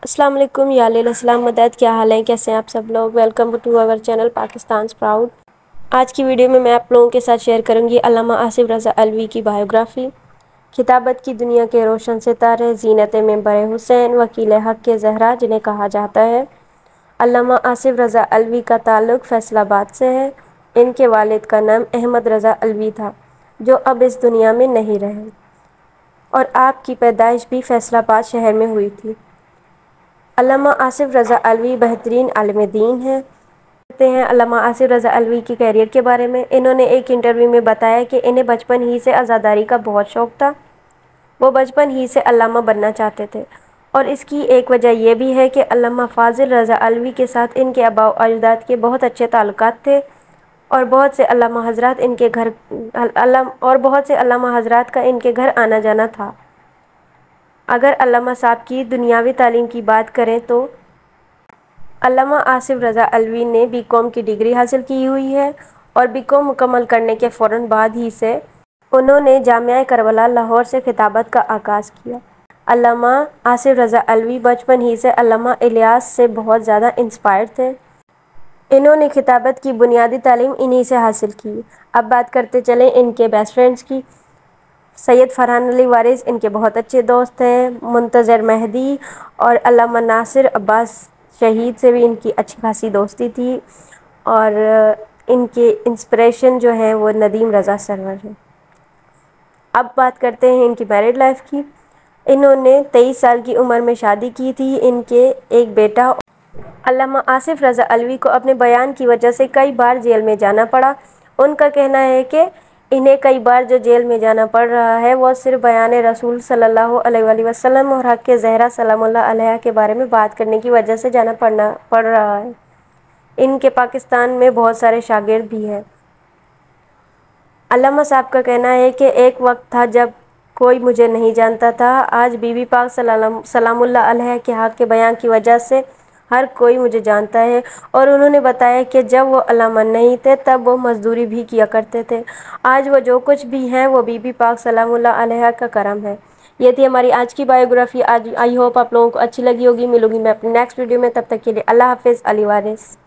السلام علیکم یا علیہ السلام مدد، کیا حال ہے؟ کیسے ہیں آپ سب لوگ؟ Welcome to our channel Pakistan's proud. آج کی ویڈیو میں آپ لوگوں کے ساتھ شیئر کروں گی علامہ آصف رضا علوی کی بایوگرافی۔ کتابت کی دنیا کے روشن ستارے، زینت منبر حسین، وکیل حق کے زہرا جنہیں کہا جاتا ہے۔ علامہ آصف رضا علوی کا تعلق فیصل آباد سے ہے۔ ان کے والد کا نام احمد رضا علوی تھا جو اب اس دنیا میں نہیں رہے، اور آپ کی پیدائش بھی فیصل آباد شہر میں ہوئی تھی۔ علامہ آصف رضا علوی بہترین عالم دین ہیں۔ کہتے ہیں علامہ آصف رضا علوی کے کیریئر کے بارے میں، انہوں نے ایک انٹرویو میں بتایا کہ انہیں بچپن ہی سے عزاداری کا بہت شوق تھا۔ وہ بچپن ہی سے علامہ بننا چاہتے تھے، اور اس کی ایک وجہ یہ بھی ہے کہ علامہ فاضل رضا علوی کے ساتھ ان کے آباء و اجداد کے بہت اچھے تعلقات تھے، اور بہت سے علامہ حضرات کا ان کے گھر آنا جانا تھا۔ اگر علامہ صاحب کی دنیاوی تعلیم کی بات کریں تو علامہ آصف رضا علوی نے بی.کام کی ڈگری حاصل کی ہوئی ہے، اور بی.کام مکمل کرنے کے فوراً بعد ہی سے انہوں نے جامعہ کربلا لاہور سے خطابت کا آغاز کیا۔ علامہ آصف رضا علوی بچپن ہی سے علامہ الیاس سے بہت زیادہ انسپائر تھے۔ انہوں نے خطابت کی بنیادی تعلیم انہی سے حاصل کی۔ اب بات کرتے چلیں ان کے بیسٹ فرینڈز کی۔ سید فرحان علی وارث ان کے بہت اچھے دوست ہیں۔ منتظر مہدی اور علامہ ناصر عباس شہید سے بھی ان کی اچھی خاصی دوستی تھی، اور ان کے انسپریشن جو ہیں وہ ندیم رضا سرور ہیں۔ اب بات کرتے ہیں ان کی میرڈ لائف کی۔ انہوں نے 23 سال کی عمر میں شادی کی تھی۔ ان کے ایک بیٹا۔ علامہ آصف رضا علوی کو اپنے بیان کی وجہ سے کئی بار جیل میں جانا پڑا۔ ان کا کہنا ہے کہ انہیں کئی بار جو جیل میں جانا پڑ رہا ہے وہ صرف بیان رسول صلی اللہ علیہ وآلہ وسلم اور حق کے زہرا سلام اللہ علیہا کے بارے میں بات کرنے کی وجہ سے جانا پڑ رہا ہے۔ ان کے پاکستان میں بہت سارے شاگرد بھی ہیں۔ علامہ صاحب کا کہنا ہے کہ ایک وقت تھا جب کوئی مجھے نہیں جانتا تھا، آج بی بی پاک سلام اللہ علیہا کے حق کے بیان کی وجہ سے ہر کوئی مجھے جانتا ہے۔ اور انہوں نے بتایا کہ جب وہ علامہ نہیں تھے تب وہ مزدوری بھی کیا کرتے تھے، آج وہ جو کچھ بھی ہیں وہ بی بی پاک سلام اللہ علیہا کا کرم ہے۔ یہ تھی ہماری آج کی بایوگرافی۔ آئی ہوپ آپ لوگوں کو اچھی لگی ہوگی۔ ملوں گی میں اپنی نیکسٹ ویڈیو میں، تب تک کے لیے اللہ حافظ۔ علی وارث۔